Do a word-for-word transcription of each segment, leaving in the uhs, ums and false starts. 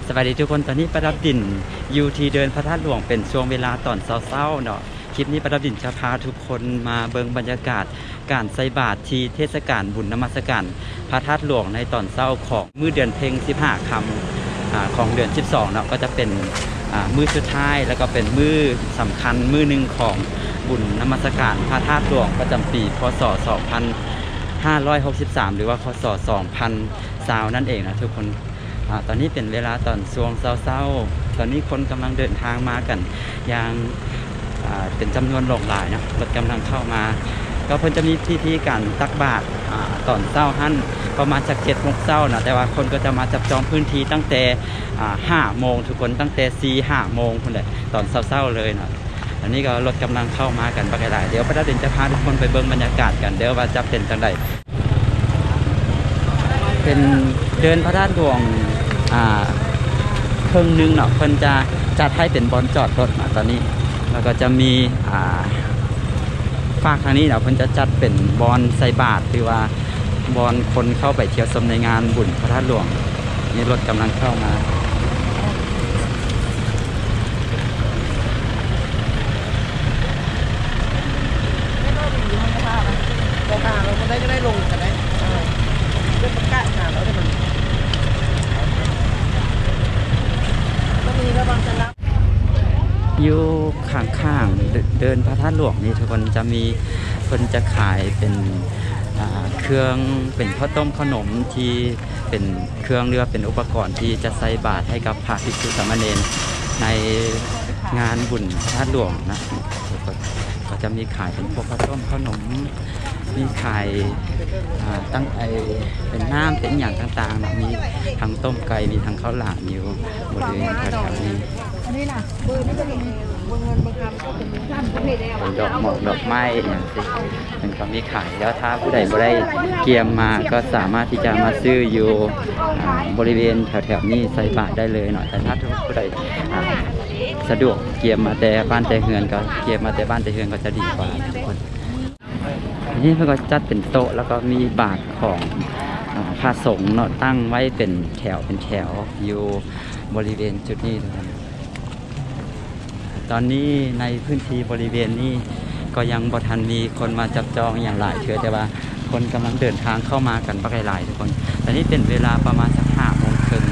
สวัสดีทุกคนตอนนี้ประดับดินอยู่ที่เดินพระธาตุหลวงเป็นช่วงเวลาตอนเช้าๆเนาะคลิปนี้ประดับดินจะพาทุกคนมาเบิ่งบรรยากาศการใส่บาตรที่เทศกาลบุญนมัสการพระธาตุหลวงในตอนเช้าของมื้อเดือนเพ็ญสิบห้าค่ำของเดือนสิบสองเนาะก็จะเป็นมื้อสุดท้ายแล้วก็เป็นมื้อสำคัญมื้อหนึ่งของบุญนมัสการพระธาตุหลวงประจำปีพ.ศ. สองพันห้าร้อยหกสิบสามหรือว่าพ.ศ. สองพันยี่สิบนั่นเองนะทุกคนตอนนี้เป็นเวลาตอนช่วงเช้าๆตอนนี้คนกำลังเดินทางมากันอย่างเป็นจำนวนหลากหลายนะรถกำลังเข้ามาก็เพิ่นจะมีพิธีการตักบาตรตอนเช้าหั่นประมาณจากเจ็ดโมงเช้านะแต่ว่าคนก็จะมาจับจองพื้นที่ตั้งแต่ห้าโมงทุกคนตั้งแต่สี่ห้าโมงคนเลยตอนเช้าๆเลยนะอันนี้ก็รถกำลังเข้ามากันบักหลายเดี๋ยวประเด็นจะพาทุกคนไปเบิ่งบรรยากาศกันเดี๋ยวว่าจะเป็นจังไดเป็นเดินพระธาตุหลวงเครื่องนึงเนาะเพิ่นจะจัดให้เป็นบอลจอดรถตอนนี้แล้วก็จะมีฝากทางนี้เนาะเพิ่นจะจัดเป็นบอลใส่บาตรหรือว่าบอลคนเข้าไปเที่ยวชมในงานบุญพระธาตุหลวงนี่รถกำลังเข้ามาเราได้ก็ได้ลงกันได้เรื่องประกาศงานเราได้มันก็มีระวังจะรับอยู่ข้างๆเดินพระธาตุหลวงนี่ทุกคนจะมีคนจะขายเป็นเครื่องเป็นข้าวต้มขนมที่เป็นเครื่องเรือเป็นอุปกรณ์ที่จะใส่บาตรให้กับพระภิกษุสามเณรในงานบุญพระธาตุหลวงนะก็จะมีขายเป็นพวกข้าวต้มขนมมีขายตั้งไอเป็นน้ำเป็นอย่างต่างๆมีทั้งต้มไก่มีทั้งข้าวหลามอยู่บริเวณแถวๆนี้อันนี้ล่ะเบอร์นี่ก็เป็นเบอร์เงินเบอร์คำก็เป็นร้านประเภทเดียวเป็นดอกหมอกดอกไม้อย่างสิมันก็มีขายแล้วถ้าผู้ใดบ่ได้เกียมมาก็สามารถที่จะมาซื้ออยู่บริเวณแถวๆนี้ใส่บาตรได้เลยหน่อยแต่ถ้าผู้ใดสะดวกเกียมมาแต่บ้านแต่เฮือนก็เกียมมาแต่บ้านแต่เฮือนก็จะดีกว่าทุกคนนี่เพื่อก็จัดเป็นโต๊ะแล้วก็มีบาตรของพระสงฆ์เนาะตั้งไว้เป็นแถวเป็นแถวอยู่บริเวณจุดนี้นะครับตอนนี้ในพื้นที่บริเวณนี้ก็ยังบ่ทันมีคนมาจับจองอย่างหลายเชื่อแต่ว่าคนกำลังเดินทางเข้ามากันบักหลายทุกคนตอนนี้เป็นเวลาประมาณสักห้าโมงครึ่ง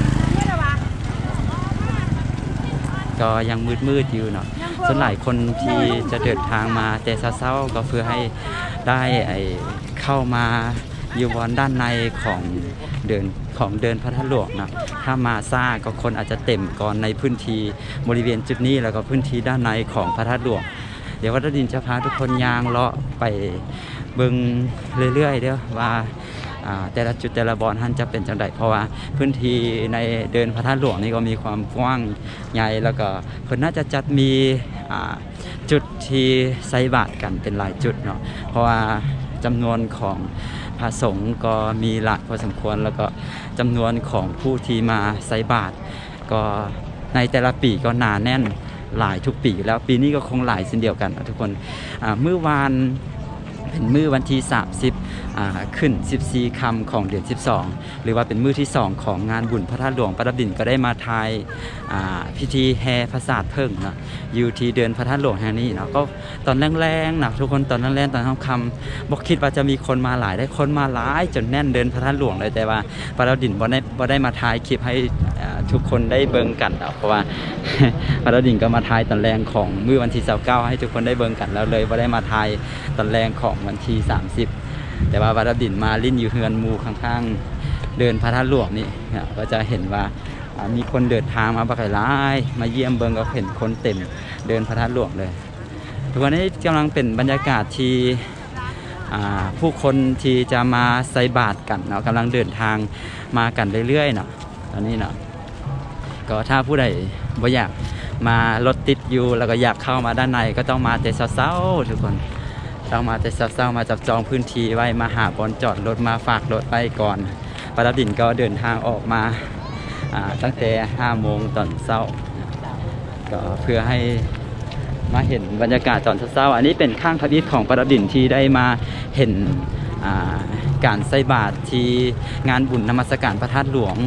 ก็ยังมืดๆอยู่เนาะส่วนหลายคนที่จะเดินทางมาแต่เช้าๆก็เพื่อให้ได้ไอเข้ามาอยู่บริเวณด้านในของเดินของเดินพระธาตุหลวงนะถ้ามาซ่าก็คนอาจจะเต็มก่อนในพื้นที่บริเวณจุดนี้แล้วก็พื้นที่ด้านในของพระธาตุหลวงเดี๋ยววัดดินจะพาทุกคนยางเลาะไปเบิ่งเรื่อยๆเด้อว่าแต่ละจุดแต่ละบอนท่านจะเป็นจังไดเพราะว่าพื้นที่ในเดินพระธาตุหลวงนี่ก็มีความกว้างใหญ่แล้วก็เพิ่นน่าจะจัดมีจุดที่ใส่บาตรกันเป็นหลายจุดเนาะเพราะว่าจำนวนของพระสงฆ์ก็มีหลายพอสมควรแล้วก็จำนวนของผู้ที่มาใส่บาตรก็ในแต่ละปีก็หนาแน่นหลายทุกปีแล้วปีนี้ก็คงหลายเช่นเดียวกันทุกคนเมื่อวานเป็นมื้อวันที่สามสิบขึ้นสิบสี่ค่ำของเดือนสิบสองหรือว่าเป็นมื้อที่สองของงานบุญพระธาตุหลวงประดับดินก็ได้มาทายพิธีแห่พระศาสตร์เพิ่งนะอยู่ที่เดินพระธาตุหลวงแห่งนี้เนาะก็ตอนแรงๆนะทุกคนตอนแรงๆตอนค่ำๆบอกคิดว่าจะมีคนมาหลายได้คนมาหลายจนแน่นเดินพระธาตุหลวงเลยแต่ว่าประดับดินบ่ได้บ่ได้มาทายคลิปให้ทุกคนได้เบิ่งกันเพราะว่าประดับดินก็มาทายตอนแรงของมื้อวันที่ยี่สิบเก้าให้ทุกคนได้เบิ่งกันแล้วเลยบ่ได้มาทายตอนแรงของวันที่สามสิบแต่ว่าประดับดินมาลิ้นอยู่เฮือนหมู่ข้างๆเดินพระธาตุหลวงนี่ก็จะเห็นว่ามีคนเดินทางมาบักหลายมาเยี่ยมเบิ่งก็เห็นคนเต็มเดินพระธาตุหลวงเลยทุกวันนี้กำลังเป็นบรรยากาศที่ผู้คนที่จะมาใส่บาตรกันเนาะกำลังเดินทางมากันเรื่อยๆเนาะตอนนี้เนาะก็ถ้าผู้ใดบ่อยากมารถติดอยู่แล้วก็อยากเข้ามาด้านในก็ต้องมาแต่เช้าๆทุกคนต้องมาแต่เช้าๆมาจับจองพื้นที่ไว้มาหาบอนจอดรถมาฝากรถไว้ก่อนประดับดินก็เดินทางออกมาตั้งแต่ห้าโมงตอนเช้าก็เพื่อให้มาเห็นบรรยากาศตอนเช้าอันนี้เป็นข้างพระอิฐของประดับดินที่ได้มาเห็นการใส่บาตรที่งานบุญนมัสการพระธาตุหลวง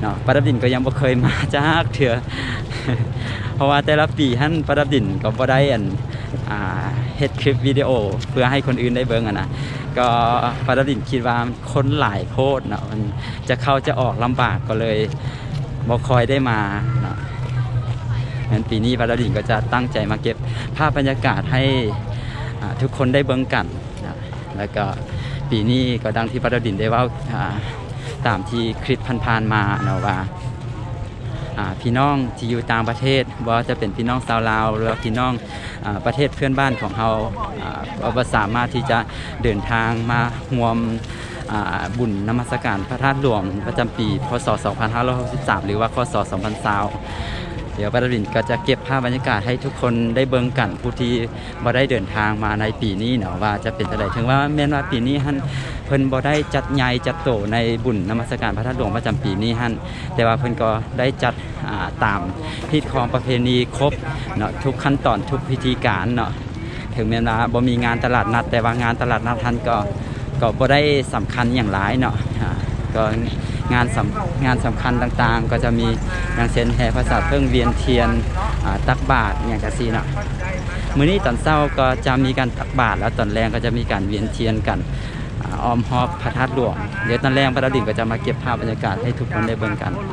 เนาะประดับดินก็ยังบ่เคยมาจากเถื่อ เพราะว่าแต่ละปีท่านประดับดินก็บ่ได้อันอ่าเฮ็ดคลิปวิดีโอเพื่อให้คนอื่นได้เบิ่งอ่ะนะก็ประดับดินคิดว่าคนหลายโพดเนาะมันจะเข้าจะออกลำบากก็เลยบ่ค่อยได้มาเนาะงั้นปีนี้ประดับดินก็จะตั้งใจมาเก็บภาพบรรยากาศให้ทุกคนได้เบิ่งกันนะแล้วก็ปีนี้ก็ดังที่ประดับดินได้เว้าตามที่คลิปผ่านๆมาเนาะว่าพี่น้องที่อยู่ต่างประเทศว่าจะเป็นพี่น้องชาวลาวหรือพี่น้องประเทศเพื่อนบ้านของเราก็สามารถที่จะเดินทางมาร่วมบุญนมัสการพระธาตุหลวงประจำปีพ.ศ. สองพันห้าร้อยหกสิบสามหรือว่าค.ศ. สองพันยี่สิบเดี๋ยวประดับดินก็จะเก็บภาพบรรยากาศให้ทุกคนได้เบิ่งกันผู้ที่บ่ได้เดินทางมาในปีนี้เนาะว่าจะเป็นอะไรถึงว่าแม้นว่าปีนี้ท่านเพิ่นบ่ได้จัดใหญ่จัดโตในบุญนมัสการพระธาตุหลวงประจำปีนี้ท่านแต่ว่าเพิ่นก็ได้จัดตามพิธีของประเพณีครบเนาะทุกขั้นตอนทุกพิธีการเนาะถึงแม้ว่าบ่มีงานตลาดนัดแต่ว่างานตลาดนัดท่านก็ก็บ่ได้สำคัญอย่างหลายเนาะก็งานสำงานสำคัญต่างๆก็จะมีอย่างเช่นแห่พระสาเพิ่งเวียนเทียนตักบาตรอย่างจังซี่เนาะมื้อนี้ตอนเช้าก็จะมีการตักบาตรแล้วตอนแรงก็จะมีการเวียนเทียนกันอ้อมรอบพระธาตุหลวงเดี๋ยวตอนแรงประดับดินก็จะมาเก็บภาพบรรยากาศให้ทุกคนได้เบิ่งกัน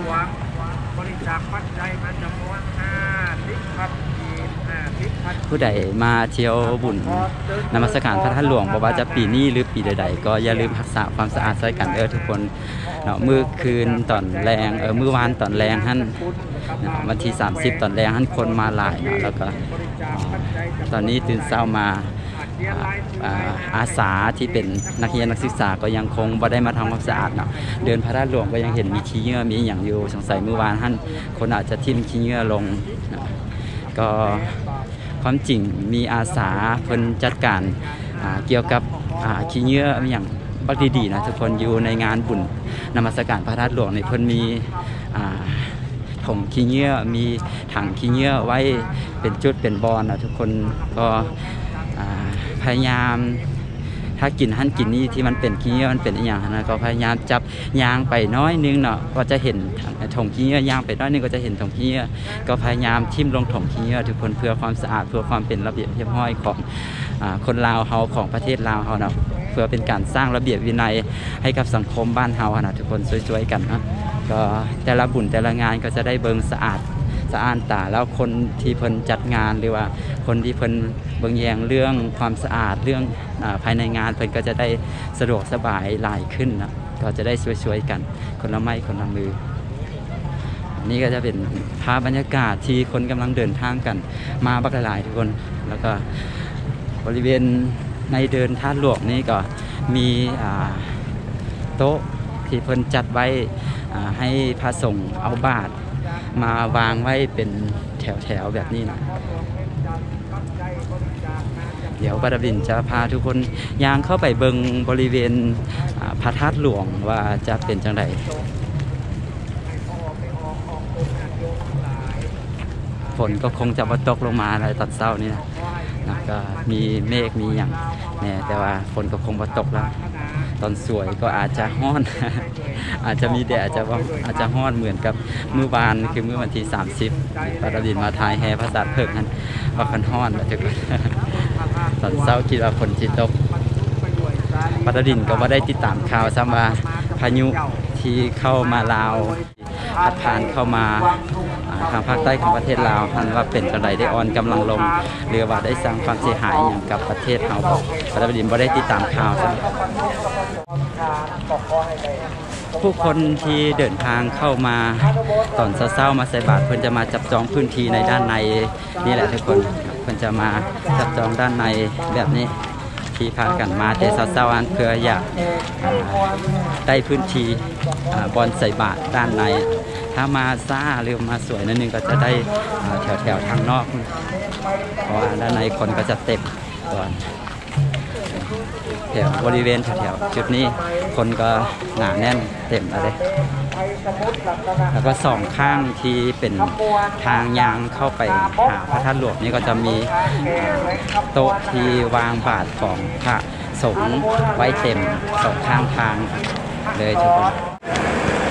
ผู้ใดมาเที่ยวบุญนมัสการพระธาตุหลวงบอกว่าจะปีนี้หรือปีใดๆก็อย่าลืมรักษาความสะอาดใส่กันเด้อทุกคนเนาะมื้อคืนตอนแรงเออมื้อวานตอนแรงหั่นวันที่สามสิบตอนแรงหั่นคนมาหลายเนาะแล้วก็ตอนนี้ตื่นเช้ามาอาสาที่เป็นนักเรียนนักศึกษาก็ยังคงบ่ได้มาทำความสะอาดเนาะเดินพระธาตุหลวงก็ยังเห็นมีขี้เหงื่อมีอย่างอยู่สงสัยมื้อวานหั่นคนอาจจะทิ่มขี้เหงื่อลงก็ความจริงมีอาสาเพิ่นจัดการเกี่ยวกับขี้เหงื่ออย่างบักดีๆนะทุกคนอยู่ในงานบุญนมัสการพระธาตุหลวงในเพิ่นมีถงขี้เหงื่อมีถังขี้เหงื่อไว้เป็นจุดเป็นบอลนะทุกคนก็พยายามถ้ากินหั่นกินนี่ที่มันเป็นขี้เหงื่อมันเป็นอย่างนะก็พยายามจับยางไปน้อยนึงเนาะก็จะเห็นถงขี้เหงื่อยางไปน้อยนึงก็จะเห็นถงขี้เหงื่อก็พยายามทิ่มลงถงขี้เหงื่อทุกคนเพื่อความสะอาดเพื่อความเป็นระเบียบเรียบร้อยของคนลาวเฮาของประเทศลาวเฮาเนาะเพื่อเป็นการสร้างระเบียบวินัยให้กับสังคมบ้านเฮานะทุกคนช่วยๆกันนะก็แต่ละบุญแต่ละงานก็จะได้เบิ่งสะอาดสะอาดตาแล้วคนที่เพิ่นจัดงานหรือว่าคนที่เพิ่นเบิ่งแยงเรื่องความสะอาดเรื่องภายในงานเพิ่นก็จะได้สะดวกสบายหลายขึ้นนะก็จะได้ช่วยๆกันคนละไม้คนละมือนี่ก็จะเป็นภาพบรรยากาศที่คนกำลังเดินทางกันมาบักหลายทุกคนแล้วก็บริเวณในเดินธาตุหลวงนี่ก็มีโต๊ะที่เพิ่นจัดไว้ให้พระสงฆ์เอาบาตรมาวางไว้เป็นแถวๆแบบนี้นะเดี๋ยวประดับดินจะพาทุกคนย่างเข้าไปเบิงบริเวณพระธาตุหลวงว่าจะเป็นจังไดฝนก็คงจะมาตกลงมาในตอนเช้านี้นะนะก็มีเมฆมีอย่างแน่แต่ว่าฝนก็คงมาตกแล้วตอนสวยก็อาจจะฮ้อน อาจจะมีแดดอาจจะอาจจะฮ้อนเหมือนกับมื้อวานคือมื้อวันที่สามสิบปาราดินมาทายแห่พระสัตว์เพิ่งนั้นว่าคันฮ้อนแล้วทุกคนตอนเช้าคิดว่าฝนสิตกปาราดินก็บ่ได้ติดตามข่าวซ้ำว่าพายุที่เข้ามาลาวพัดผ่านเข้ามาทางภาคใต้ของประเทศลาวท่านว่าเป็นจังไดได้อ่อนกำลังลงหรือว่าได้สร้างความเสียหายอย่างกับประเทศเฮาบ่ปาราดินบ่ได้ติดตามข่าวซ้ำผู้คนที่เดินทางเข้ามาตอนเช้าๆมาใส่บาตรเพิ่นจะมาจับจองพื้นที่ในด้านในนี่แหละทุกคนเพิ่นจะมาจับจองด้านในแบบนี้ที่พากันมาแต่เช้าๆอันเพื่ออยากได้พื้นที่บอนใส่บาตรด้านในถ้ามาซ่าหรือมาสวยนิดนึงก็จะได้แถวๆทางนอกเพราะว่าด้านในคนก็จะเต็มก่อนแถวบริเวณแถวๆจุดนี้คนก็หนาแน่นเต็มอะไรแล้วก็สองข้างที่เป็นทางยางเข้าไปหาพระธาตุหลวงนี่ก็จะมีโต๊ะที่วางบาตรของพระสงฆ์ไว้เต็มสองข้างทางเลยทุกคน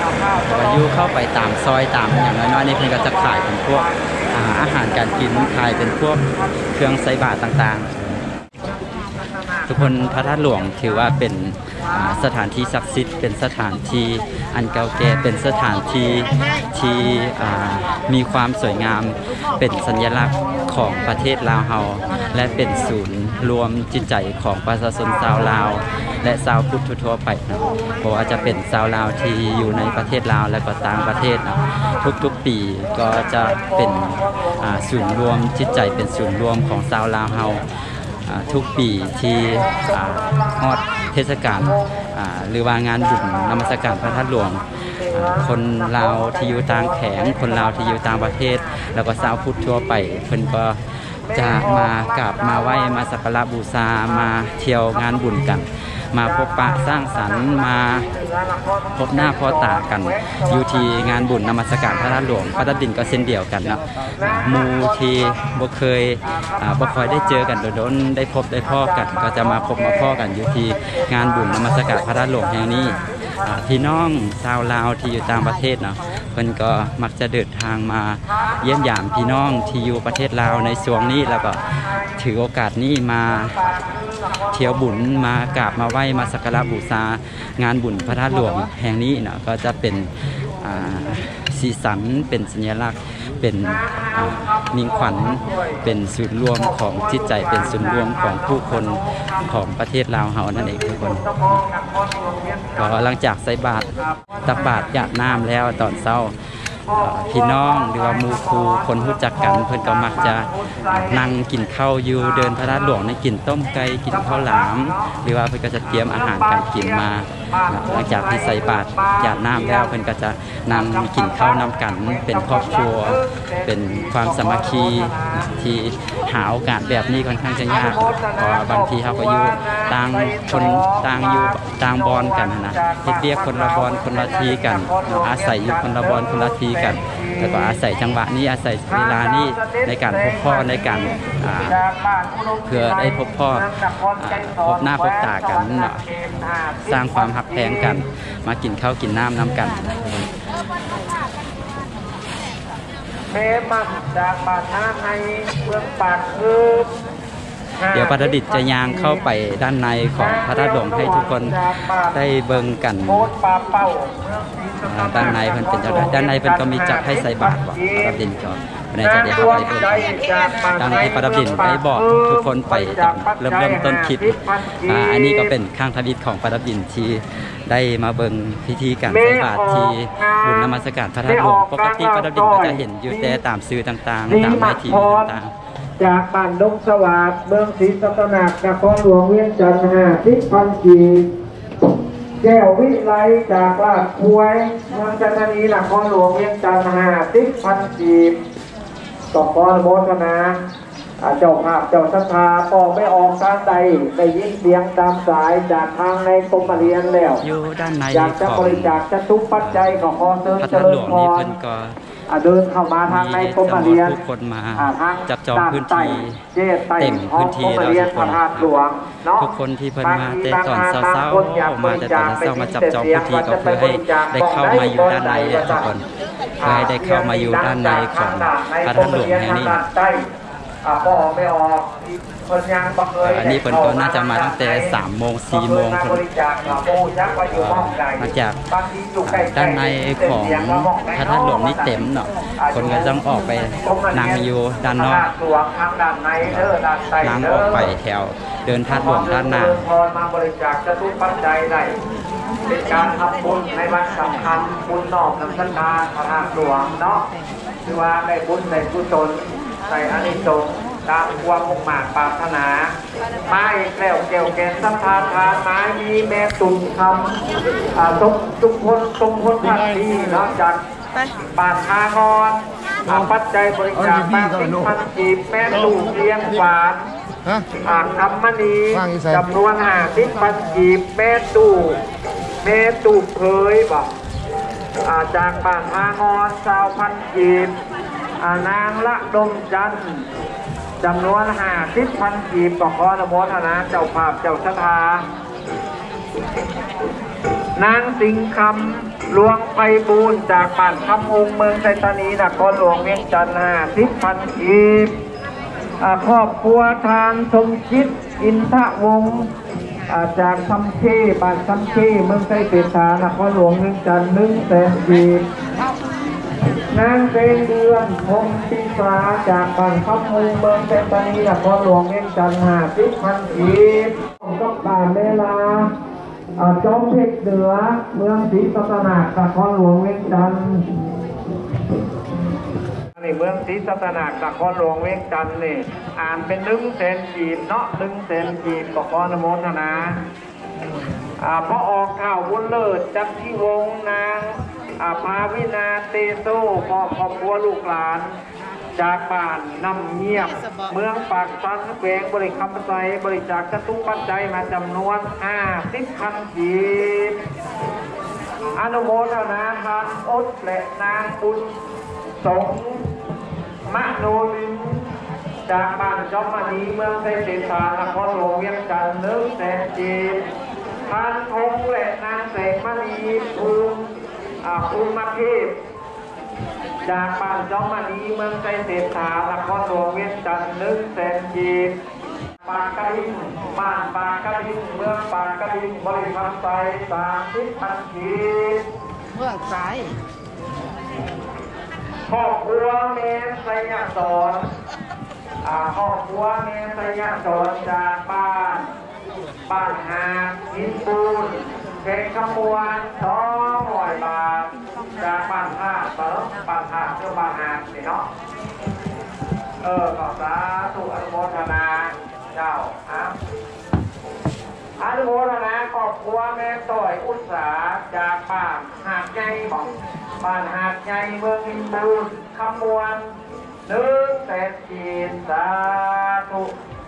ก็อยู่เข้าไปตามซอยตามอย่างน้อยๆนี่เพิ่นก็จะขายเป็นพวกอาหารการกินขายเป็นพวกเครื่องใส่บาตรต่างๆทุกคนพระธาตุหลวงถือว่าเป็นสถานที่ศักดิ์สิทธิ์เป็นสถานที่อันเก่าแก่เป็นสถานที่ที่มีความสวยงามเป็นสัญลักษณ์ของประเทศลาวเฮาและเป็นศูนย์รวมจิตใจของประชาชนชาวลาวและชาวพุทธทั่วไปนะเพราะว่าจะเป็นชาวลาวที่อยู่ในประเทศลาวและก็ต่างประเทศนะทุกๆปีก็จะเป็นศูนย์รวมจิตใจเป็นศูนย์รวมของชาวลาวเฮาทุกปีที่ฮอดเทศกาลหรือว่างานบุญนมัสการพระธาตุหลวงคนลาวที่อยู่ต่างแขงคนลาวที่อยู่ต่างประเทศแล้วก็ชาวพุทธทั่วไปเพิ่นก็จะมากราบมาไหว้มาสักการะบูชามาเที่ยวงานบุญกันมาพบปะสร้างสรรค์มาพบหน้าพบตากันอยู่ที่งานบุญนมัสการพระธาตุหลวงพระธาตุดินก็เช่นเดียวกันนะหมู่ที่บ่เคยบ่ค่อยได้เจอกันโดนๆได้พบได้พ้อกันก็จะมาพบมาพ้อกันอยู่ที่งานบุญนมัสการพระธาตุหลวงแห่งนี้พี่น้องชาวลาวที่อยู่ต่างประเทศเนาะเพิ่นก็มักจะเดินทางมาเยี่ยมยามพี่น้องที่อยู่ประเทศลาวในช่วงนี้แล้วก็ถือโอกาสนี้มาเที่ยวบุญมากราบมาไหว้มาสักการะบูชางานบุญพระธาตุหลวงแห่งนี้เนาะก็จะเป็นสีสันเป็นสัญลักษณ์เป็นมิ่งขวัญเป็นศูนย์รวมของจิตใจเป็นศูนย์รวมของผู้คนของประเทศลาวเฮานั่นเองทุกคนก็หลังจากใส่บาตรตักบาตรหยาดน้ำแล้วตอนเช้าพี่น้องหรือว่าหมู่ครูคนรู้จักกันเพิ่นก็มักจะนั่งกินข้าวอยู่เดินพระธาตุหลวงในกินต้มไก่กินข้าวหลามหรือว่าเพิ่นก็จะเตรียมอาหารการกินมาหลังจากที่ใส่บาตรหยาดน้ำแล้วเพิ่นก็จะนั่งกินข้าวนำกันเป็นครอบครัวเป็นความสามัคคีที่หาโอกาสแบบนี้ค่อนข้างจะยากเพราะบางทีเขาก็อยู่ต่างคนต่างอยู่ต่างบอนกันนะเฮ็ดเรียกคนละบอนคนละทีกันอาศัยอยู่คนละบอนคนละทีกันแล้วก็อาศัยจังหวะนี้อาศัยเวลานี้ในการพบพ่อในการเพื่อได้พบพ่อพบหน้าพบตากันเนาะสร้างความหักแพงกันมากินข้าวกินน้ำน้ำกันเมมักจากบาทาในเมืองปากคือเดี๋ยวพระดิษฐ์จะย่างเข้าไปด้านในของพระธาตุหลวงให้ทุกคนได้เบิ่งกันด้านในเพิ่นเป็นจังได๋ด้านในเพิ่นก็มีจัดให้ใส่บาตรบ่พระดิษฐ์ก็ในจะได้รับไปเบิ่งดังที่พระดิษฐ์ได้บอกทุกคนไปตอนเริ่มเริ่มต้นคลิปอันนี้ก็เป็นข้างทวิตของพระดิษฐ์ที่ได้มาเบิ่งพิธีการใส่บาตรที่บุญนมัสการพระธาตุหลวงปกติพระดิษฐ์ก็จะเห็นอยู่แต่ตามสื่อต่างๆตามเวทีต่างๆจากบ้านดงสวัสดิ์เมืองศรีสัตนานครหลวงเวียงจันทร์ห้าสิบพันกีแก้ววิไลจากลาดพวยเมืองจันทนีนครหลวงเวียงจันทร์ห้าสิบพันกีต่อขอโมทนาเจ้าภาพเจ้าศรัทธาออกไม่ออกทางใดได้ยินเสียงตามสายจากทางในกรมเรียนแล้วอยู่ด้านในอยากจะบริจาคจะทุกปัจจัยก็ขอเชิญเจริญพรเดินเข้ามาทางในกรมเรียนผู้คนมาจับจองพื้นที่เต็มพื้นที่แล้วทุกคนทุกคนที่เพิ่นมาแต่ตอนเช้าๆมาแต่ตอนเช้ามาจับจองพื้นที่ก็เพื่อให้ได้เข้ามาอยู่ด้านในทุกคนเพื่อให้ได้เข้ามาอยู่ด้านในของพระธาตุหลวงแห่งนี้พ่อไม่ออกอันนี้เพิ่นก็น่าจะมาตั้งแต่สามโมงสี่โมงคนมาจากด้านในของพระธาตุหลวงนี่เต็มเนาะคนก็ต้องออกไปนั่งอยู่ด้านนอกนั่งออกไปแถวเดินธาตุหลวงด้านหน้ามาบริจาคจะทุกปัจจัยได้เป็นการทำบุญในวันสำคัญบุญนอกนำสันดาพระธาตุหลวงเนาะคือว่าได้บุญในกุศลใส่อานิสงส์ตามความมุ่งมั่นปรารถนาไม้แกล้วเกี่ยวแกนสัมภาทานไม้มีแม่ตุ่มทำทุกทุกคนทุกคนพันดีนอกจากบาททางอนปัจจัยบริจาคมาสิบพันกีบแม่ลูกเลี้ยงหวานอ่างคำมณีจำนวนห้าสิบพันกีบแม่ตู้แม่ตู้เผยบอกจากบาททางอนสาวพันกีบนางละดมจันทร์จำนวนห้าสิบพันกีบต่อขออนุโมทนาเจ้าภาพเจ้าศรัทธานางสิงคำหลวงไปบูนจากบ้านคำองเมืองไซตานีนครหลวงเวียงจันทร์ห้าสิบพันกีบครอบครัวทานสมคิดอินทะวงศ์จากซัมเช่บ้านซัมเช่เมืองไซเปตานครหลวงเวียงจันทร์หนึ่งแสนกีบนางเซนเดือนพงศิษาจากบ้านคำองเมืองไซตานีนครหลวงเวียงจันทร์ห้าสิบพันกีบกับบ้านเวลาจอมเพชรเหนือเมืองศรีสัตนานครหลวงเวียงจันทร์นี่เมืองศรีสัตนานครหลวงเวียงจันทร์นี่อ่านเป็นหนึ่งแสนกีบเนาะหนึ่งแสนกีบก็ขออนุโมทนาอ่าพอออกข่าวบุญเลิศจักรีวงศ์นางอาภาวินาเตโซพ่อครอบครัวลูกหลานจากบ้านน้ำเงียบเมืองปากซันแขวงบริคำไซบริจาคจตุปัจจัยมาจำนวนห้าสิบพันกีบอนุโมทนาทานอดและนางบุญสงมะโนลินจากบ้านจอมมณีเมืองไทยเศรษฐานครหลวงเวียงจันทร์หนึ่งแสนกีบทานทงและนางแสงมณีภูมิภูมิมาเทพจากบ้านจอมมณีเมืองไทยเศรษฐานครหลวงเวียงจันทร์หนึ่งแสนกีบปากกระดิ่งบ้านปากกระดิ่งเมืองปากกระดิ่งบริษัทไซสามสิบพันกีบเมืองไซครอบครัวเมนไสยสอนครอบครัวเมนไสยสอนจากบ้านบ้านหาหินปูนเขตขมวนสองร้อยบาทจากบ้านท่าเติมบ้านท่าเพื่อบ้านหาสิเนาะเออขอสาธุอนุโมทนาเจ้าอ่ะอนุโมทนาครอบครัวแม่ต่อยอุตสาจากบ้านหาดใหญ่บอกบ้านหาดใหญ่เมืองหินปูนขมวนหนึ่งแสนกีบสาธุ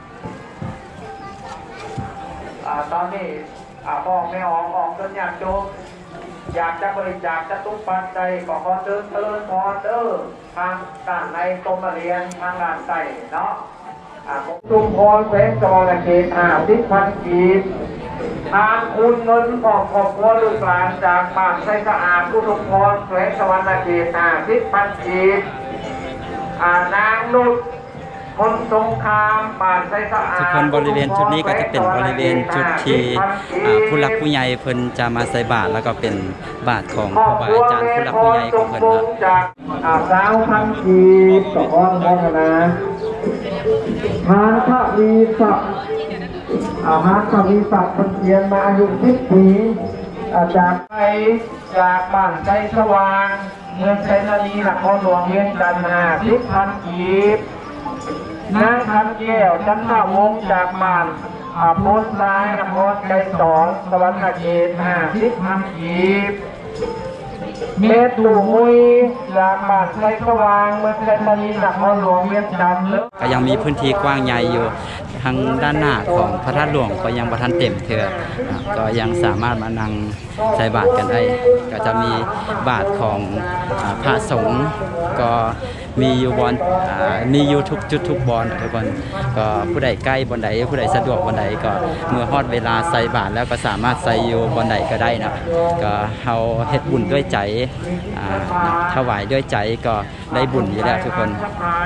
ตอนนี้พ่อแม่ออกออกจนอยากโจมอยากจะบริจาคจะตุ้งปันใจก็ขอเดินเตินพอเดอร์ทางด้านในตรงมาเรียนทางด้านใต้เนาะตุ้งพรแขวงจอระเกตห้าสิบพันกีบทานคุณเงินของครอบครัวลูกหลานจากบ้านไร่สะอาดอุทุมพรแขวงสวรรณเขตห้าสิบพันกีบนางนุชคนสงครามบ้านไร่สะอาดทุกคนบริเวณจุดนี้ก็จะเป็นบริเวณจุดที่ผู้หลักผู้ใหญ่เพิ่นจะมาใส่บาตรแล้วก็เป็นบาตรของครูบาอาจารย์ผู้หลักผู้ใหญ่ของเพิ่นนะจากสาวพันกีบต่ออ้อนพัฒนาทานพระวีศักดิ์อาหารพระวีศักดิ์เขียนมาอายุสิบปีจากไปจากบ้านใจสว่างเมืองไชนานีนครหลวงเวียงจันทร์ห้าสิบพันกีบนางพันแก้วจันทวงศ์จากบ้านโพนทรายนครไกรสอนสวรรณเขตห้าสิบพันกีบเมตตู่มุยจากบ้านไชสว่างเมืองไชนานีนครหลวงเวียงจันทร์ก็ยังมีพื้นที่กว้างใหญ่อยู่ทางด้านหน้าของพระธาตุหลวงก็ยังบ่ทันเต็มเทื่อก็ยังสามารถมานั่งใส่บาตรกันได้ก็จะมีบาตรของพระสงฆ์ก็มีอยู่บอนมีอยู่ทุกจุดทุกบอนทุกคนก็ผู้ใดใกล้บอนใดผู้ใดสะดวกบอนใดก็เมื่อฮอดเวลาใส่บาตรแล้วก็สามารถใส่อยู่บอนใดก็ได้นะก็เฮาเฮ็ดบุญด้วยใจถวายด้วยใจก็ได้บุญอยู่แล้วทุกคน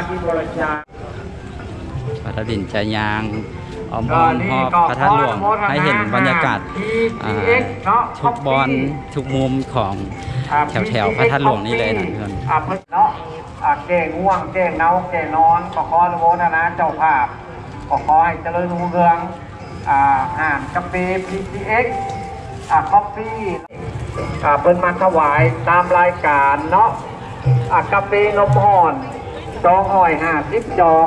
พระธาตุดินจะยางอ้อมอ้อมรอบพระธาตุหลวงให้เห็นบรรยากาศทุกบอนทุกมุมของแถวแถวพระธาตุหลวงนี่เลยนะทุกคนเนาะแก่ง่วงแก่เงาแก่นอนขอขออนุโมทนาเจ้าภาพขอขอให้เจริญรุ่งเรืองอ่านกาแฟ พี ซี เอ็กซ์ คอฟฟี่เพิ่นมาถวายตามรายการเนาะกาแฟนมห่อนจองหอยห้าสิบจอก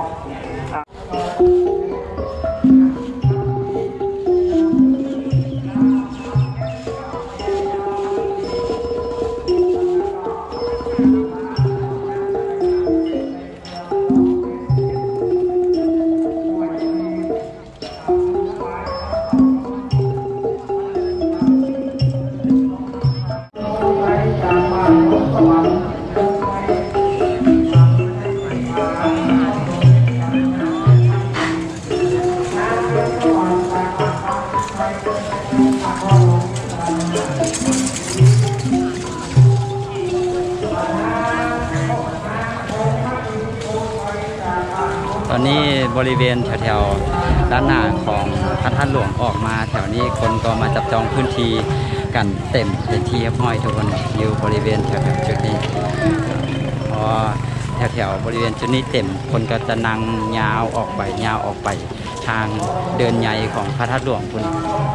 อนนี้บริเวณแถวๆด้านหน้าของพระธาตุหลวงออกมาแถวนี้คนก็มาจับจองพื้นที่กันเต็มเป็นที่เรียบร้อยทุกคนอยู่บริเวณแถวๆจุดนี้พอแถวๆบริเวณจุดนี้เต็มคนก็จะนั่งยาวออกไปยาวออกไปทางเดินใหญ่ของพระธาตุหลวงคุณ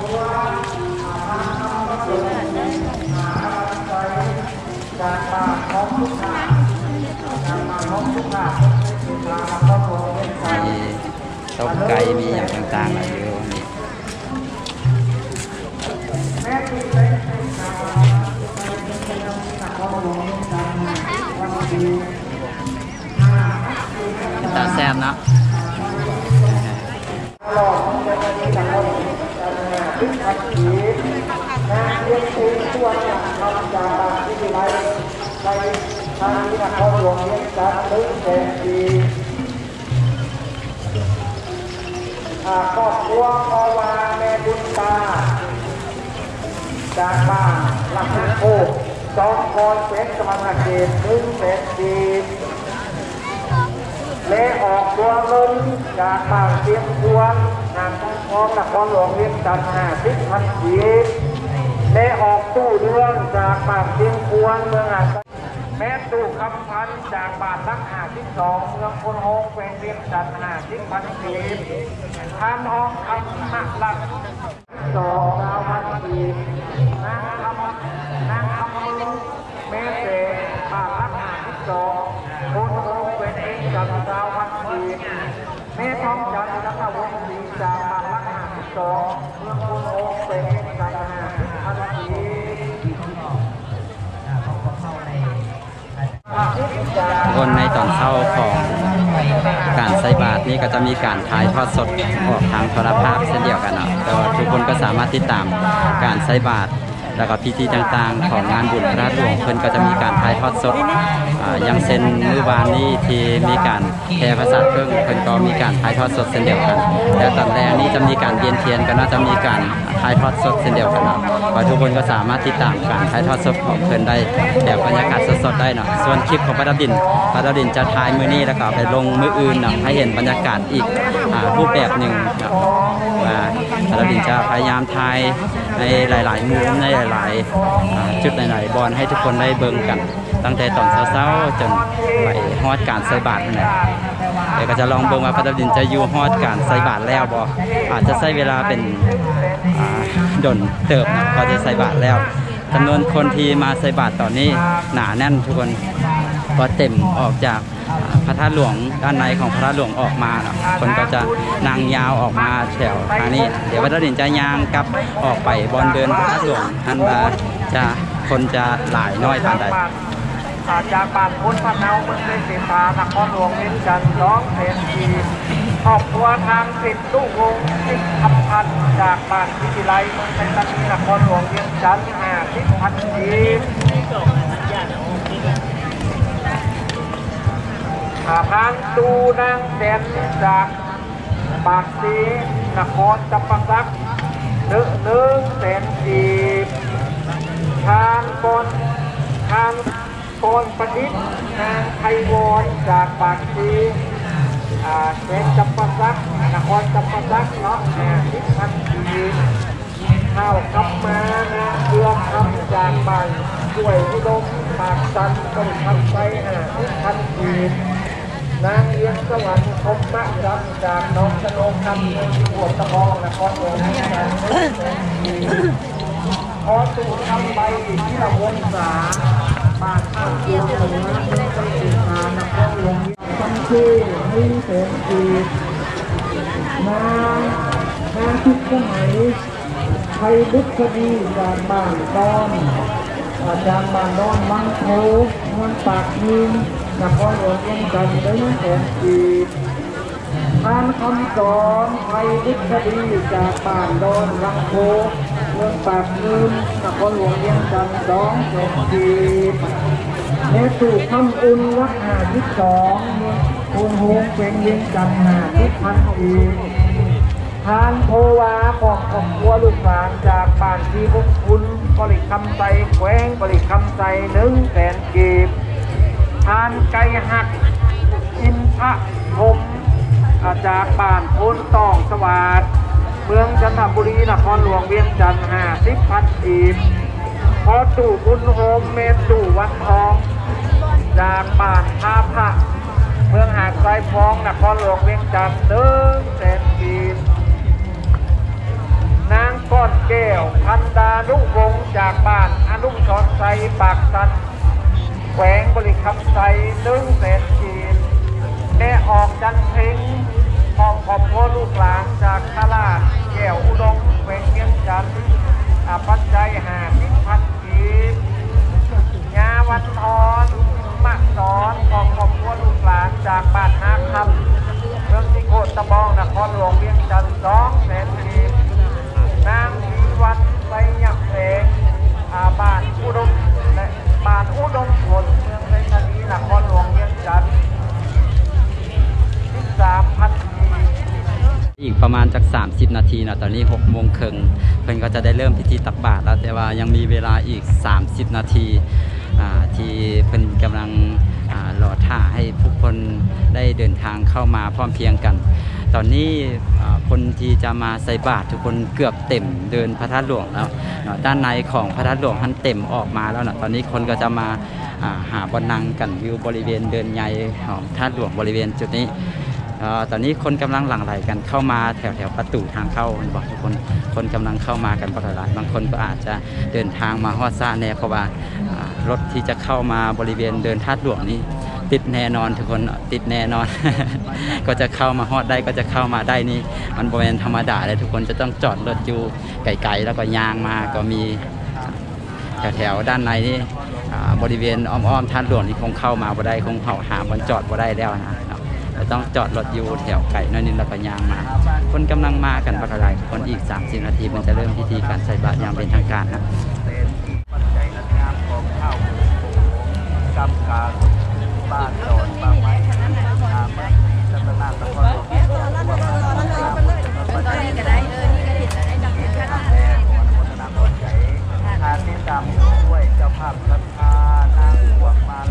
มีต้มไก่มีอย่างต่างๆอะไรอยู่นี่ตาแซมนะทางนี้นครหลวงเวียงจันทร์ถึงแสนดีครอบครัวพอวาแม่บุญตาจากบ้านลำพูนโคกสองคอนเป็นกำลังเกตถึงแสนดีเละออกตัวเงินจากบ้านเชียงควรทางของนครหลวงเวียงจันทร์ห้าสิบพันจีเละออกตู้เรืองจากบ้านเชียงควรเมืองอ่างแม่ตู้คำพันจากบาทลักหาที่สองเมืองคนโฮงเป็นเรียงจันหาที่พันสีทานทองคำหักหลักสองดาวพันสีนางคำนางคำมึงแม่เสบาทลักหาที่สองคนโฮงเป็นเองจันดาวพันสีแม่ทองจันทร์นักวงศรีจากบาทลักหาที่สองเมืองคนโฮงเป็นเองจันหาที่พันสีคนในตอนเช้าของการใส่บาตรนี่ก็จะมีการถ่ายทอดสดออกทางโทรภาพเช่นเดียวกันเนาะแต่ว่าทุกคนก็สามารถติดตามการใส่บาตรแล้วก็พิธีต่างๆของงานบุญพระหลวงเพิ่นก็จะมีการถ่ายทอดสดอย่างเช่นมื้อวานนี้ที่มีการแผ่ภาษาเครื่องเพิ่นก็มีการถ่ายทอดสดเช่นเดียวกันแต่ตอนแรกนี่จะมีการเวียนเทียนก็น่าจะมีการถ่ายทอดสดเช่นเดียวกันเนาะว่าทุกคนก็สามารถติดตามการถ่ายทอดสดของเพิ่นได้แบบบรรยากาศสดๆได้เนาะส่วนคลิปของพระดาวดินพระดาวดินจะถ่ายมื้อนี้แล้วก็ไปลงมื้ออื่นเนาะให้เห็นบรรยากาศอีกรูปแบบหนึ่งเนาะว่าพระดาวดินจะพยายามถ่ายในหลายๆมุมในหลายๆจุดหลายๆบอลให้ทุกคนได้เบิ่งกันตั้งแต่ตอนเช้าๆจนไปฮอดการใส่บาตรนั่นแหละเดี๋ยวก็จะลองเบิ่งว่าพระดาวดินจะอยู่ฮอดการใส่บาตรแล้วบ่อาจจะใช้เวลาเป็นดนเติบนะก็จะใส่บาตรแล้วจำนวนคนที่มาใส่บาตรตอนนี้หนาแน่นทุกคนก็เต็มออกจากพระธาตุหลวงด้านในของพระธาตุหลวงออกมาเนาะคนก็จะนั่งยาวออกมาแถวทางนี้เดี๋ยวพระดาวดินจะย่างกลับออกไปบอนเดินพระธาตุหลวงท่านว่าจะคนจะหลายน้อยปานใดจากบ้านพุทธเนาเมืองเศรษฐานครหลวงเวียงจันทร์สองแสนสี่ครอบครัวทางสิทธิ์ลูกวงสิทธิ์คำพันจากบ้านวิทยาลัยเมืองเป็นตันนครหลวงเวียงจันทร์ห้าสิบพันสีขาทางตูนางแสนจากปากสีนครจำปาสักหนึ่งหนึ่งแสนสีทางบนทางกรประดิษฐ์นางไทยวรจากปากสีแสนจำปาสักนครจำปาสักเนาะห้าสิบพันสีข้าวกำมานะเกลือคำจากบ้านช่วยอุดมปากจันต้องทำไปห้าสิบพันสีนางเลี้ยงสวรรค์คมมะรับจากน้องสโนคำเมืองหัวตะบองนครหลวงจากพอสู่คำใบที่เราวงศาบ้านข้าวเกียวเหนือเมืองเศรษฐานครหลวงทั้งที่มีเศรษฐีนางนางทุกสมัยไทยบุตรคดีจากบ้านดอนจากบ้านดอนมังโคเมืองปากมินนครหลวงเวียงจันทร์ได้แสนสีทานคำสอนไทยบุตรคดีจากบ้านดอนมังโคเมืองปากมินนครหลวงเวียงจันทร์สองแสนสีเนตุคำอุ่นวัดหาที่สองเมืองคุณโฮงเป็นเวียงจันทร์หาที่พันสีทานโพวาของครอบครัวลูกหลานจากบ้านที่พวกคุณบริคำใจแขวงบริคำใจหนึ่งแสนกีบทานไก่หักอินทะผมอาจากบ้านโพนตองสวัสดิ์เมืองจันทบุรีนครหลวงเวียงจันทร์ห้าสิบพันอีบพอตู่บุญโฮมเมนตู่วัดทองจากบ้านท่าพระเมืองหาดทรายพองนครหลวงเวียงจันทร์หนึ่งแสนกีบนางก้อนแก้วพันดานุวงศ์จากบ้านอนุชรไซปากสันแขวงบริคำไซหนึ่งแสนกีบแม่ออกจันเพ็งพร้อมครอบครัวลูกหลานจากทาราชแก้วอุดมแขวงเวียงจันทร์อาปัจจัยหาพิพันธ์กีบยาวันทอนมะสอนพร้อมครอบครัวลูกหลานจากบ้านนาคำเมืองสิโกตะบองนครหลวงเวียงจันทร์สองแสนกีบนางวิวัฒน์ไซยักษ์เอกอาบ้านอุดมและบ้านอุดมผลเมืองไซธานีนครหลวงเวียงจันทร์สามพันกีบอีกประมาณจากสามสิบนาทีนะตอนนี้หกโมงครึ่งเพิ่นก็จะได้เริ่มพิธีตักบาตรแล้วแต่ว่ายังมีเวลาอีกสามสิบนาทีที่เพิ่นกำลังรอท่าให้ผู้คนได้เดินทางเข้ามาพร้อมเพรียงกัน ตอนนี้คนที่จะมาใส่บาตรทุกคนเกือบเต็มเดินพระธาตุหลวงแล้วด้านในของพระธาตุหลวงท่านเต็มออกมาแล้วนะตอนนี้คนก็จะมาหาบนนั่งกันอยู่บริเวณเดินใหญ่ของพระธาตุหลวงบริเวณจุดนี้ตอนนี้คนกำลังหลั่งไหลกันเข้ามาแถวแถวประตูทางเข้าบอกทุกคนคนกำลังเข้ามากันปกติบางคนก็อาจจะเดินทางมาฮอดซ่าแน่เพราะว่ารถที่จะเข้ามาบริเวณเดินธาตุหลวงนี้ติดแน่นอนทุกคนติดแน่นอน ก็จะเข้ามาฮอดได้ก็จะเข้ามาได้นี่มันบริเวณธรรมดาเลยทุกคนจะต้องจอดรถอยู่ไกลๆแล้วก็ยางมาก็มีแถวๆด้านในนี่บริเวณอ้อมๆธาตุหลวงนี่คงเข้ามาบ่ได้คงเผาหาบนจอดบ่ได้แล้วนะต้องจอดรถอยู่แถวไก่นั่นนี่แล้วก็ยางมาคนกำลังมากันปกติคนอีกสามสิบนาทีมันจะเริ่มพิธีการใส่บาตรอย่างเป็นทางการนะบ้านโดนบ้านไม้อาไม้จัตนาตะวันตอนนี้ก็ได้เออนี่ก็เห็นแล้วได้ดังขนาดนี้วัฒนธรรมใจทานที่ตามด้วยเจ้าภาพศรัทธานางหวกมา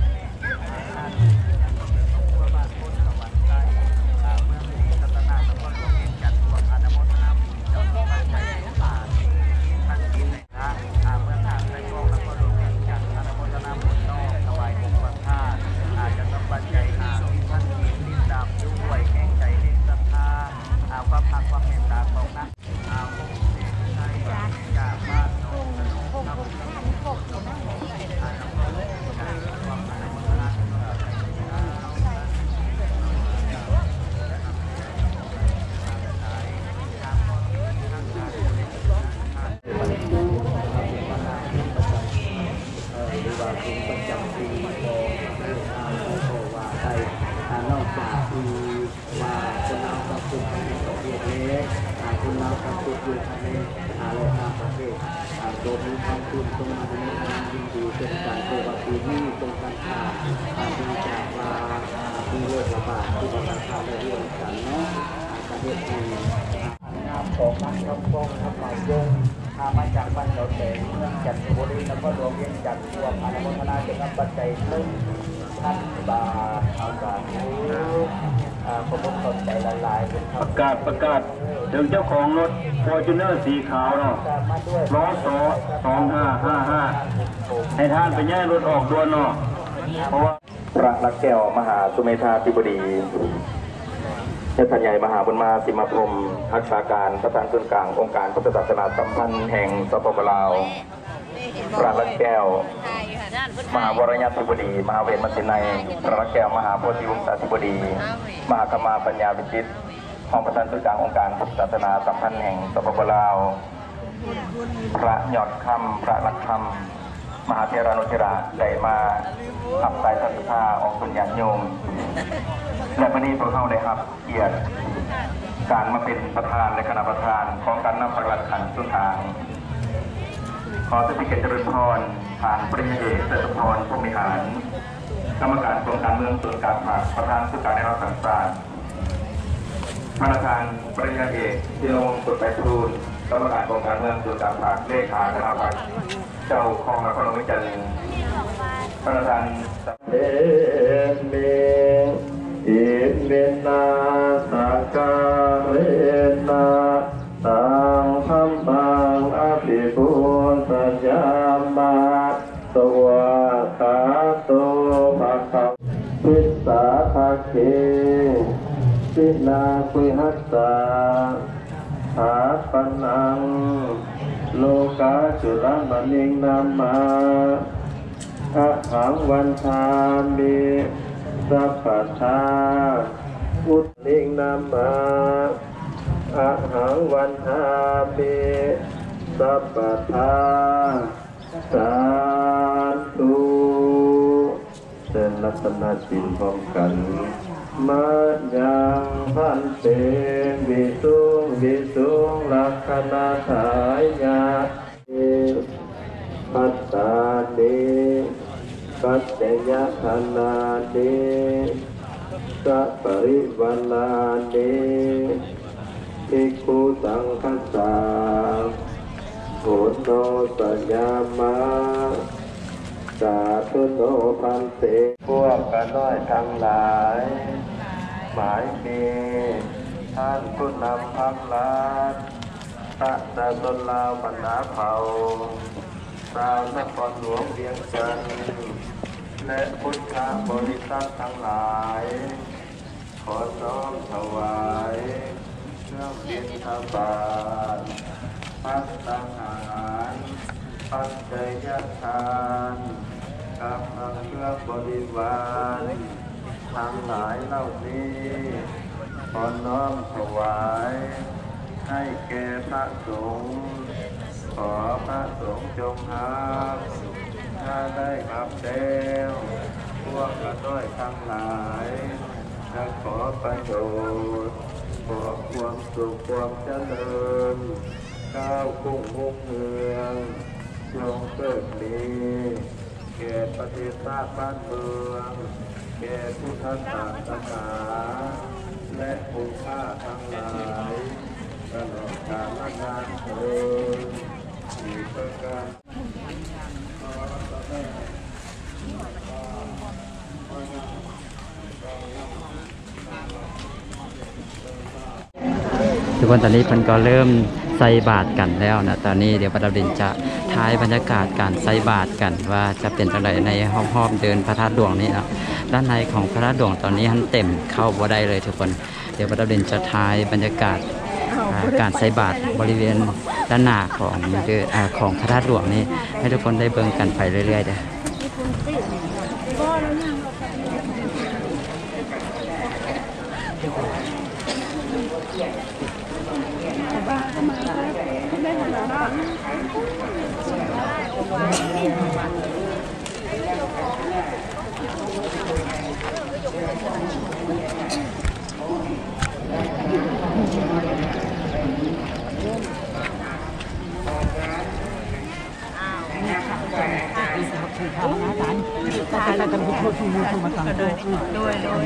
ของนักท่องเที่ยวทำลายยงมาจากบ้านเราเตงเมืองจันทบุรีแล้วก็หลวงเวียงจันทร์รวมอนุโมทนาจะนำปัจจัยหนึ่งพันบาทเอาการนี้ผมต้องสนใจละลายประกาศประกาศถึงเจ้าของรถฟอร์จูเนอร์สีขาวเนาะล้อสอสองห้าห้าห้าให้ท่านไปแย่รถออกด่วนเนาะเพราะว่าพระลักแก้วมหาสุเมธาธิบดีเจ้าท่านใหญ่มหาบุญมาสิมาพรมรักษาการประธานส่วนกลางองค์การพุทธศาสนาสัมพันธ์แห่งสปปลาวพระลักแก้วมหาวรญาธิบดีมหาเวรมศินัยพระลักแก้วมหาโพธิวงศาธิบดีมหากมาปัญญาวิจิตรห้องประธานส่วนกลางองค์การพุทธศาสนาสัมพันธ์แห่งสปปลาวพระยอดคำพระลักคำมหาเทรานุเทระได้มาขับสายศรัทธาออกสุญญาโยมและวันนี้พวกเขาได้รับเกียรติการมาเป็นประธานและคณะประธานของการนำพระราชขันสุนทางขอสถิตเจริญพรผ่านปริญญาเอกเศรษฐพรผู้บริหารกรรมการกรมการเมืองส่วนการผ่านประธานสุการในรัฐสังสารประธานปริญญาเอกที่ลงสุดไปทูลกรรมการกรมการเมืองส่วนการผ่านเลขาคณะพัฒน์เจ้าของนครหลวงวิจันทร์ประธานเอเมอิเมนาสสวาขาโตภะคะพิสสาภาเคสินาคุหัสสะหาปันนังโลกาจุลมณิงนามาอะหังวันทามิสัพพทาอุตนิงนามาอะหังวันทามิสัพพทาสาธุเป็นลักษณะจิตพร้อมกันมายังพันเตวิสุงวิสุงลักขณาถายาปัตตานิปัจจยธนานิสัปริวันลานิภิกขุสังฆัสสะโหโนสัญญามาสาธุโนพันเตพวกกันน้อยทั้งหลายหมายมีท่านผู้นำพักลาดพระตาตนลาวบรรดาเผ่าชาวนครหลวงเวียงจันทร์และพุทธบริษัททั้งหลายขอน้อมถวายเครื่องบิณฑบาตภัตตาหารปัจจัยทานกับเครื่องบริวารทั้งหลายเหล่านี้ขอน้อมถวายให้แก่พระสงฆ์ขอพระสงฆ์จงรับถ้าได้รับแล้วพวกกระด้อยทั้งหลายจะขอประโยชน์ขอความสุขความเจริญก้าวคุ้งมุ่งเมืองจงเกิดมีแก่ประเทศชาติบ้านเมืองแก่พุทธศาสนาและผู้ฆ่าทั้งหลายตลอดกาลนานเถิดมีประการทุกคนตอนนี้เพิ่นก็เริ่มใส่บาตรกันแล้วนะตอนนี้เดี๋ยวพระดาวดินจะท้ายบรรยากาศการใส่บาตรกันว่าจะเป็นจังไดในห้องห้อมเดินพระธาตุหลวงนี่นะด้านในของพระธาตุหลวงตอนนี้ท่านเต็มเข้าบ่ได้เลยทุกคนเดี๋ยวพระดาวดินจะท้ายบรรยากาศการใส่บาตรบริเวณด้านหน้าของเดินของพระธาตุหลวงนี่ให้ทุกคนได้เบิ่งกันไปเรื่อยๆเด้อแล้วกันพูดพูดพูดพูดมาก่อนด้วยด้วยด้วย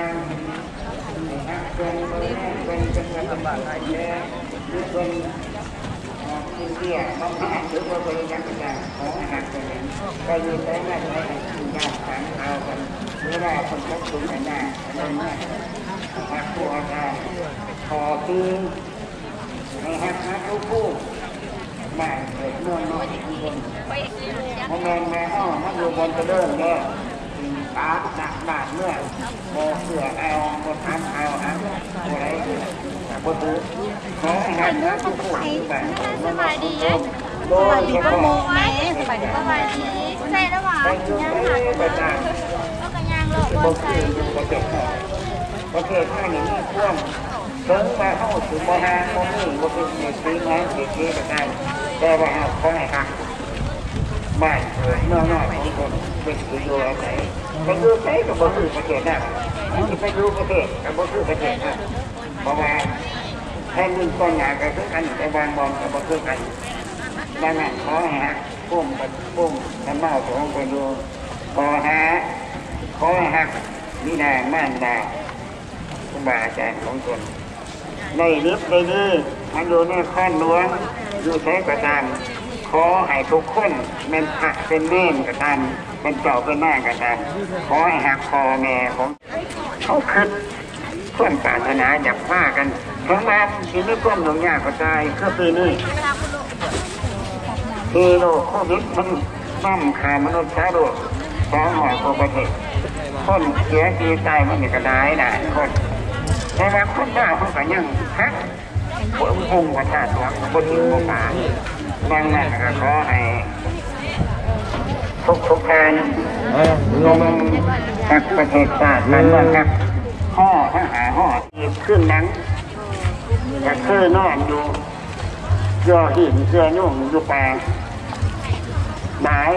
เป็นเป็นบาทไทยแท้เป็นอินเดียต้องหาหรือว่าบริการต่างๆของอาหารตัวนี้ก็ยืนได้ง่ายในการยากขังเอากันเมื่อได้คนพบคุณกันได้อะไรเนี่ยหักตัวได้ขอคือในหักหักลูกคู่แม่เด็กเมืองน้อยที่บนพอแม่แม่อ้อมันอยู่บนกระเดื่องเนี่ยตาหนักบาดเมื่อโมเสือเอาโมทันเอาฮะโมอะไรแต่โมถือขอให้หักหักลูกคู่แบบสบายดีสบายดีก็โมไหมสบายดีสบายดีใช่แล้วหรอยังหักก็กระยางโลกบนใจประเทศประเทศท่านี้มีพ่วงเพิ่งมาเข้าสู่โมหะโมนี่โมเป็นเด็กปีนั้นเด็กปีแบบนั้นแต่ว่าขอให้หักไม่เลยน้อยน้อยที่คนเป็นคือโยอะไรไปดูไปกับบ่คือประเทศน่ะไปดูประเทศกับบ่คือประเทศน่ะเพราะว่าแค่หนึ่งก้อนหนากับคือกันแต่บางบอลกับบ่คือกันดังนั้นขอให้ปุ้มปุ้มน้ำเมาของคนดูขอหาขอให้หักนี่นาม่านดาครูบาอาจารย์ของตนในนิพในนี้มันอยู่ในข้อนหลวงอยู่ใช้กระดานขอให้ทุกคนเป็นพระเป็นเน่นกระดานเป็นเจ้าเป็นหน้ากระดานขอให้หักคอแม่ของเขาคิดคนปรารถนาอยากว่ากันทั้งนั้นที่ไม่ก้มลงยากกระจายคือปีนี้คือโรคโควิดมันน้ำขามนุษย์ชาโลกสองหอยประเทศคนเสียชีวิตตายมันก็ได้ได้คนแต่ว่าคนบ้าคนก็ยังฮักปวดพุ่งประชาชนคนที่โอกาสดังนั้นก็ขอให้ทุกทุกแทนลงจากประเทศชาตินั้นนะครับห่อทั้งหาห่อที่ขึ้นนั้นจะเคยนอนอยู่ย่อหินเสื้อนุ่งอยู่แปลงหมาย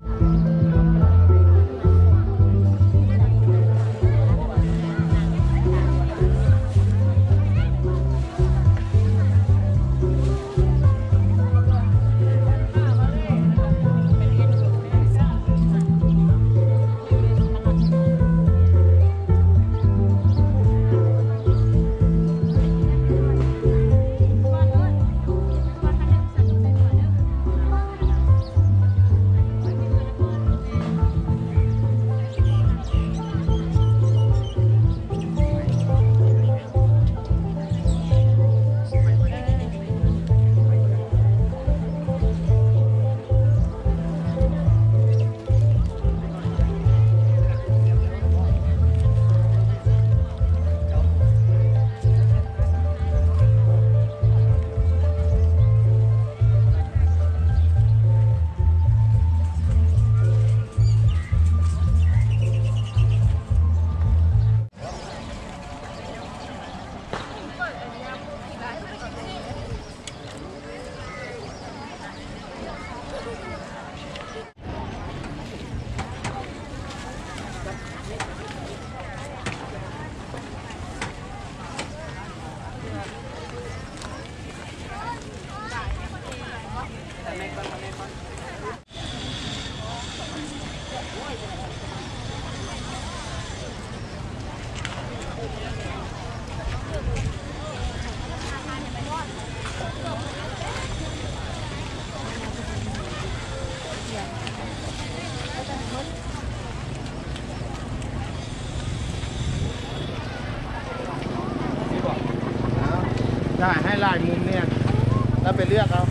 ได้ให้ลายมุมเนี่ยแล้วไปเลือกเอา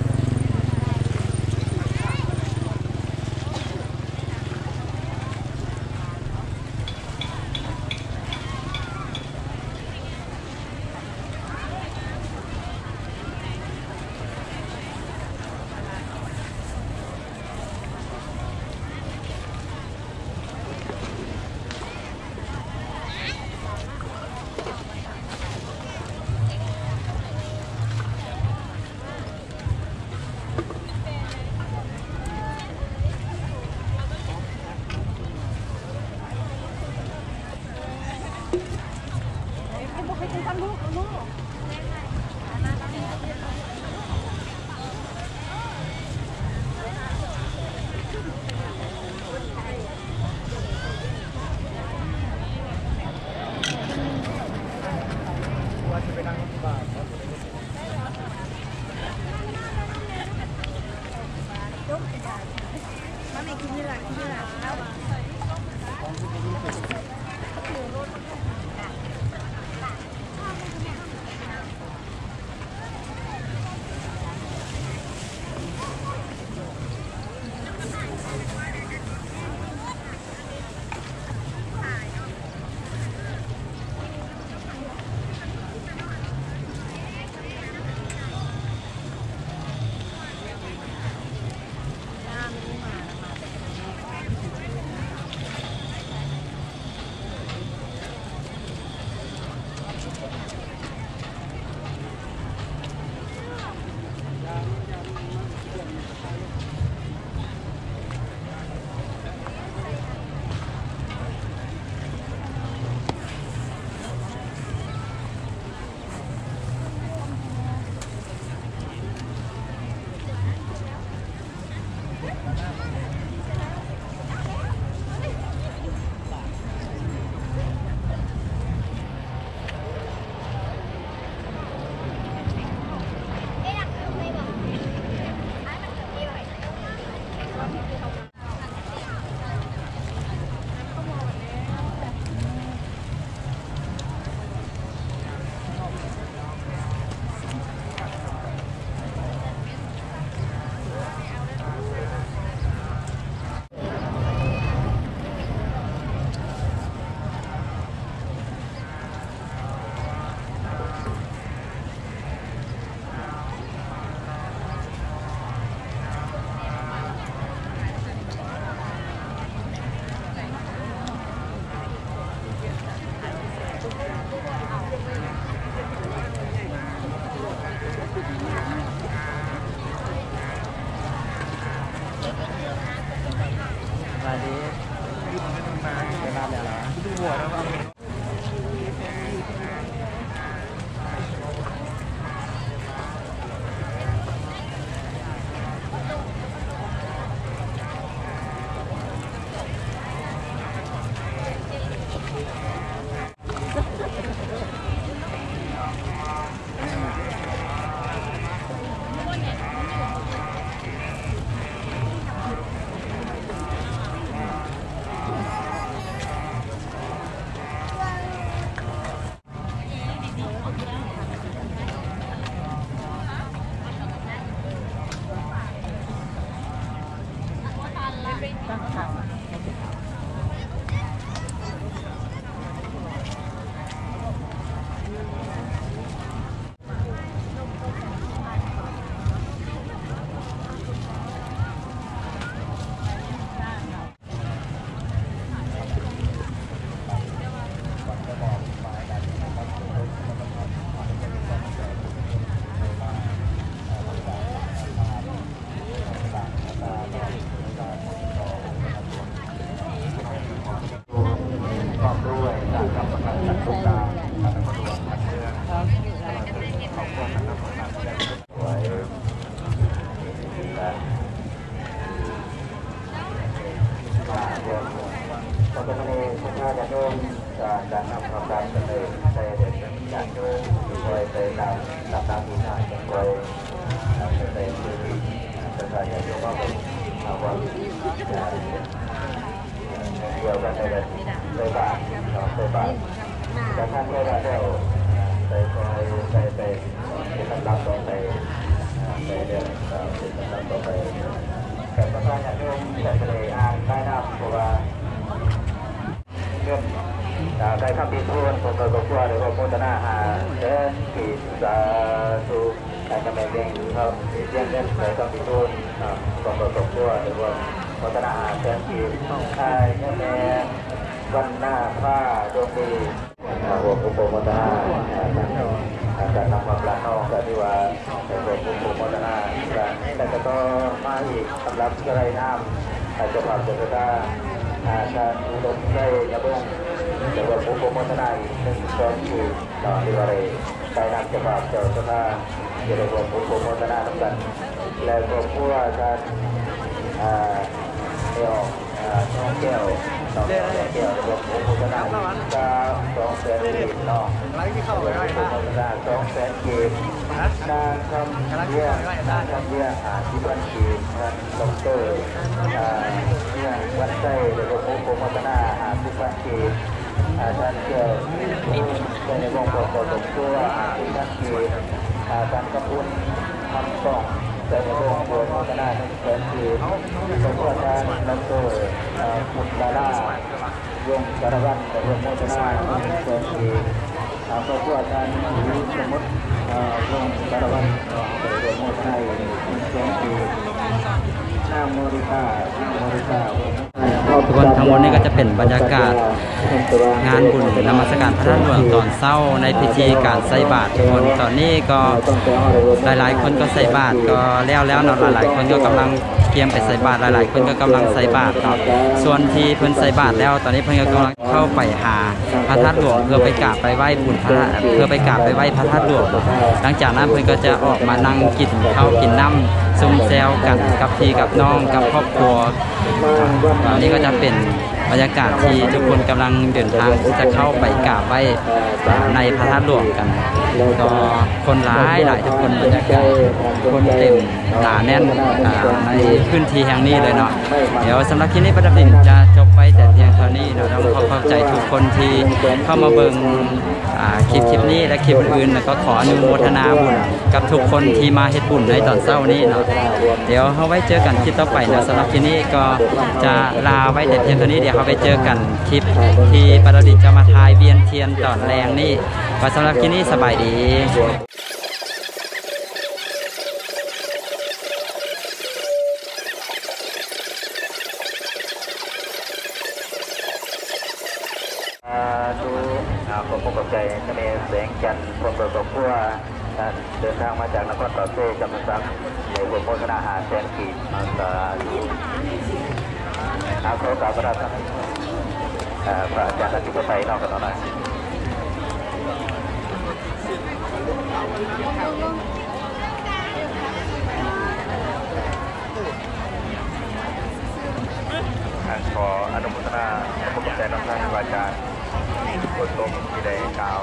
การนำความการเสนอในเด็กการโยงโดยในนามนำนามผู้ชายโดยในพื้นที่สถานอย่างเดียวก็เป็นความเกี่ยวกันในเรื่องในบาทในบาทแต่ท่านไม่ได้เที่ยวไปคอยไปไปเป็นลำดับต่อไปในเรื่องเป็นลำดับต่อไปแต่ประธานอย่างโยงแต่ทะเลอ่านได้นำเพราะว่าเรื่องใครทำปีพูนผมก็บอกว่าเดี๋ยวผมจะน่าหาเดินปีสาธุใครจะไม่เลี้ยงเขาเลี้ยงเล่นใครทำปีพูนผมก็บอกว่าเดี๋ยวผมจะน่าหาเดินปีใครเนี่ยแม่วันหน้าผ้าดวงดีหัวปุโปมตนาการนำความรักนอกจากที่ว่าหัวปุโปมตนาแต่ก็ต้องมาอีกสำหรับอะไรน้ำอาจจะผ่านเจตนาการอุดมใจยาบงแต่ว่าผู้ผู้พัฒนาอีกหนึ่งคนคือต่อที่ว่าได้ได้นำจะมาเจ้าสถานจะได้รวมผู้ผู้พัฒนาทั้งกันและรวมผู้ว่าการอ่าเดี่ยวน้องแก้วน้องแก้วรวมผู้พัฒนาจะสองแสนกีบน้องรวมผู้พัฒนาสองแสนกีบนางคำเยี่ยมนางคำเยี่ยมหาที่บ้านกีบนางดอกเตอร์เนี่ยวัดใจหรือว่าผู้ผู้พัฒนาหาที่บ้านกีบอาจารย์เกี่ยวในวงการสมตัวอาที่บ้านกีบอาจารย์กำพุนทำกล่องในวงการพัฒนาในแสนกีบสมตัวอาจารย์ดอกเตอร์พุทธดารายวงสารวัตรในวงพัฒนาในแสนกีบสมตัวอาจารย์สมมติวงสารวัตรในวงพัฒนาในแสนกีบนางโมริกานางโมริกาทุกคนทั้งหมดนี้ก็จะเป็นบรรยากาศงานบุญนมัสการพระธาตุหลวงตอนเช้าในพิธีการใส่บาตรทุกคนตอนนี้ก็หลายๆคนก็ใส่บาตรก็แล้วแล้วเนาะหลายๆคนก็กำลังเตรียมไปใส่บาตรหลายๆคนก็กำลังใส่บาตรเนาะส่วนที่เพิ่นใส่บาตรแล้วตอนนี้เพิ่นก็กำลังเข้าไปหาพระธาตุหลวงเพื่อไปกราบไปไหว้บุญพระเพื่อไปกราบไปไหว้พระธาตุหลวงหลังจากนั้นเพิ่นก็จะออกมานั่งกินข้าวกินน้ำซุ่มแซวกันกับพี่กับน้องกับครอบครัวตอนนี้ก็จะเป็นบรรยากาศที่ทุกคนกำลังเดินทางที่จะเข้าไปกราบไหว้ในพระธาตุหลวงกันก็คนหลายหลายทุกคนบรรยากาศคนเต็มหนาแน่นในพื้นที่แห่งนี้เลยเนาะเดี๋ยวสำหรับคลิปนี้ประดับดินจะจบไปแต่เพียงเท่านี้เนาะต้องขอขอบใจทุกคนที่เข้ามาเบิ่งคลิปคลิปนี้และคลิปอื่นๆแล้วก็ขออนุโมทนาบุญกับทุกคนที่มาเฮ็ดบุญในตอนเช้านี้เนาะเดี๋ยวเขาไว้เจอกันคลิปต่อไปนะสำหรับคลิปนี้ก็จะลาไว้แต่เพียงเท่านี้เดี๋ยวเขาไปเจอกันคลิปที่ประดับดินจะมาทายเวียนเทียนตอนแรงนี่ก็สำหรับคลิปนี้สบายดีผมขอบใจทะเลแสงจันทร์พรหมประกอบผู้ว่าเดินทางมาจากนครปฐมจำนวนสักในวงโฆษณาหาแสนกีบมาสาธุอาขอกราบพระราชทานพระอาจารย์ท่านก็ไปนอกกันแล้วนะขออนุโมทนาขอบใจน้องท่านอาจารย์คนตรงที่ได้กล่าว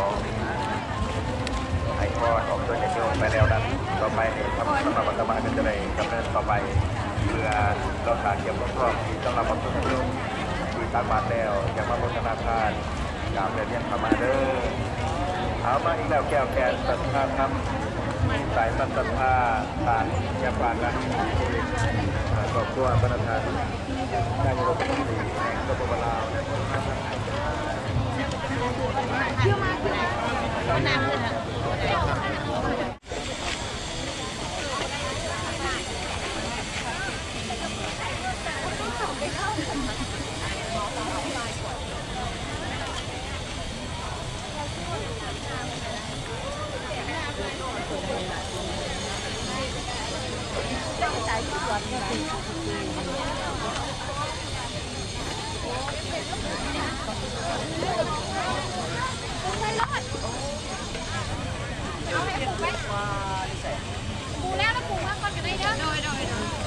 ให้พ่อออกตัวในโยมไปแล้วนั้นต่อไปทำสำหรับวัฒนธรรมก็จะได้ดำเนินต่อไปเพื่อเราการเก็บรวบรวมที่สำหรับวัฒนธรรมที่ตามมาแล้วจะมาพัฒนาทานกล่าวเรียนเข้ามาเด้อเอามาอีกแล้วแก้วแก่ศรัทธาธรรมสายศรัทธาทานยาปากันครอบครัวบรรทานได้มาลงทุนดีในกบฏลาวในคนทำเชื่อมากเลยน้ำเลยนะปูแล้วแล้วปูมากก่อนกันได้เด้อโดยโดย